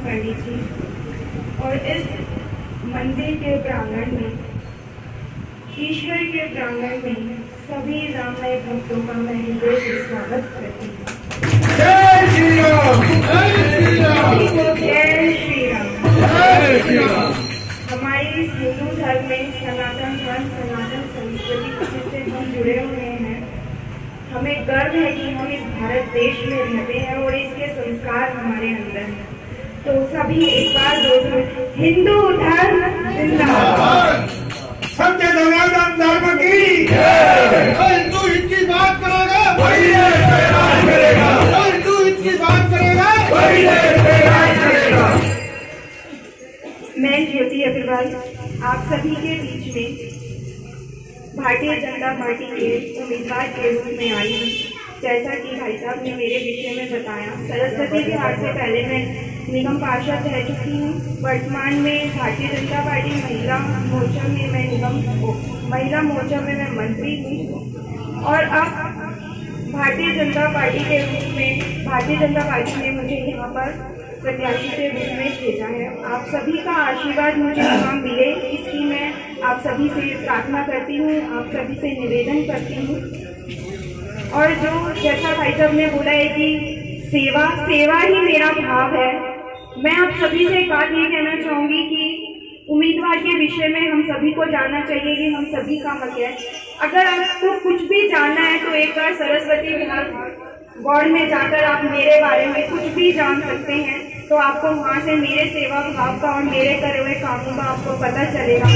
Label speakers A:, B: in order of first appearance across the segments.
A: पंडित जी और इस मंदिर के प्रांगण में, ईश्वर के प्रांगण में सभी राममय भक्तों का मैं हृदय से स्वागत करती हूँ।
B: जय श्री राम, जय श्री राम,
A: जय श्री राम,
B: जय श्री राम।
A: हमारे इस हिंदू धर्म में सनातन धर्म, सनातन संस्कृति जिससे हम जुड़े हुए हैं, हमें गर्व है कि हम इस भारत देश में रहते हैं और इसके संस्कार हमारे अंदर हैं। तो सभी एक बार बोलो, हिंदू धर्म जिंदाबाद,
B: सत्य सनातन धर्म की जय। हिंदू इनकी बात करेगा, वही राज करेगा। हिंदू इनकी बात करेगा, वही राज करेगा।
A: मैं ज्योति अग्रवाल आप सभी के बीच में भारतीय जनता पार्टी के उम्मीदवार के रूप में आई हूँ। जैसा कि भाई साहब ने मेरे विषय में बताया, सरस्वती विहार से पहले मैं निगम पार्षद रह चुकी हूँ। वर्तमान में भारतीय जनता पार्टी महिला मोर्चा में मैं मंत्री हूँ और अब भारतीय जनता पार्टी के रूप में भारतीय जनता पार्टी ने मुझे यहाँ पर प्रत्याशी के रूप में भेजा है। आप सभी का आशीर्वाद मुझे यहाँ मिले, इसकी मैं आप सभी से प्रार्थना करती हूँ, आप सभी से निवेदन करती हूँ। और जो जैसा भाई साहब ने बोला है कि सेवा ही मेरा भाव है, मैं आप सभी से एक बात ये कहना चाहूँगी कि उम्मीदवार के विषय में हम सभी को जानना चाहिए कि हम सभी का हक है। अगर आपको कुछ भी जानना है तो एक बार सरस्वती विहार वार्ड में जाकर आप मेरे बारे में कुछ भी जान सकते हैं, तो आपको वहाँ से मेरे सेवा भाव का और मेरे करे हुए कामों का आपको पता चलेगा।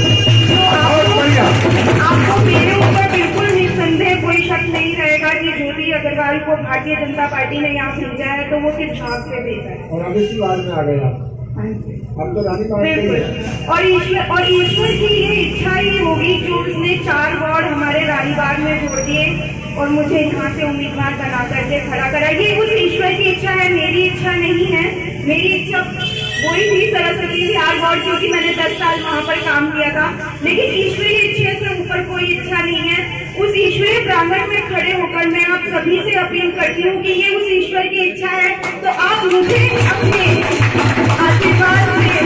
A: तो आपको मेरे ऊपर बिल्कुल निस्संदेह कोई शक नहीं रहेगा कि ज्योति अग्रवाल को भारतीय जनता पार्टी ने यहाँ भेजा है तो वो किस भाव से भेजा है।
B: और अभी इसी वार्ड में आ गए आप तो रानी
A: बिल्कुल। और ईश्वर की ये इच्छा ही होगी जो उसने 4 वार्ड हमारे रानीबाग में जोड़ दिए और मुझे यहाँ से उम्मीदवार बना करके खड़ा करा। ये उस ईश्वर की इच्छा है, मेरी इच्छा नहीं है। मेरी इच्छा वही थी सरस्वती विहार वार्ड, क्योंकि मैंने 10 साल वहाँ पर काम किया था, लेकिन ईश्वरीय इच्छा से ऊपर कोई इच्छा नहीं है। उस ईश्वरीय प्रांगण में खड़े होकर मैं आप सभी से अपील करती हूँ कि ये उस ईश्वर की इच्छा है तो आप मुझे अपने आशीर्वाद से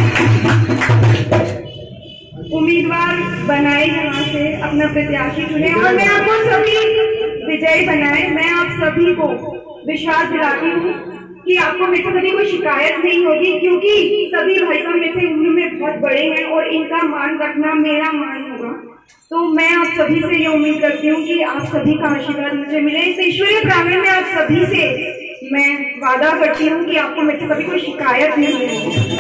A: उम्मीदवार बनाए, यहाँ से अपना प्रत्याशी चुने और मैं आपको सभी विजयी बनाए। मैं आप सभी को विश्वास दिलाती हूँ कि आपको मेरे से कभी कोई शिकायत नहीं होगी, क्योंकि सभी भाई साहब मेरे से उम्र में बहुत बड़े हैं और इनका मान रखना मेरा मान होगा। तो मैं आप सभी से ये उम्मीद करती हूँ कि आप सभी का आशीर्वाद मुझे मिले। इस ईश्वरीय प्रांगण में आप सभी से मैं वादा करती हूँ कि आपको मेरे से कभी कोई शिकायत नहीं होगी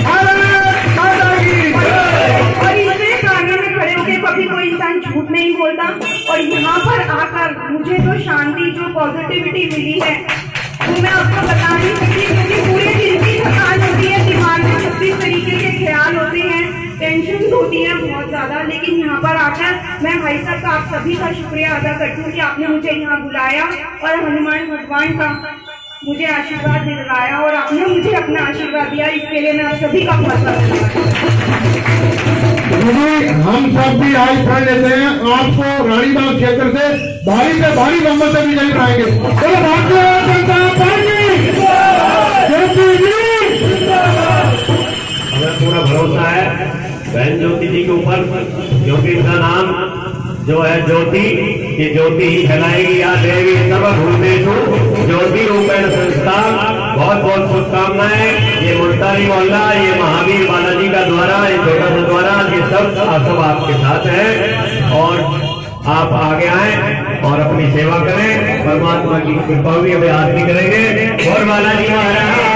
A: और ईश्वरीय प्रांगण में खड़े होकर कभी कोई इंसान झूठ नहीं बोलता। और यहाँ पर आकर मुझे जो शांति, जो पॉजिटिविटी मिली है वो मैं आपको बता नहीं सकती, क्योंकि पूरे दिन की थकान होती है, दिमाग में 36 तरीके के ख्याल होते हैं, टेंशन होती है बहुत ज्यादा। लेकिन यहाँ पर आकर मैं भाई साहब का, आप सभी का शुक्रिया अदा करती हूँ कि आपने मुझे यहाँ बुलाया और हनुमान भगवान का मुझे आशीर्वाद दिलाया और आपने मुझे अपना आशीर्वाद दिया। इसके लिए मैं आप सभी का बहुत
B: हम सब भी आज फल लेते हैं। आपको रानीबाग क्षेत्र से भारी से भारी नंबर से विजयी कराएंगे। चलो भारतीय जनता पार्टी,
C: हमें पूरा भरोसा है बहन ज्योति जी के ऊपर, क्योंकि इनका नाम जो है ज्योति, ये ज्योति ही फैलाएगी, याद रहेगी सब भूमेशु ज्योति रूपेण संस्था। बहुत बहुत शुभकामनाएं। ये मुल्तानी मोहल्ला, ये महावीर बालाजी का द्वारा, ये छोटा सा द्वारा, ये सब आपके साथ है और आप आगे आए और अपनी सेवा करें। परमात्मा की कृपा भी हमें आदमी करेंगे और बालाजी महाराज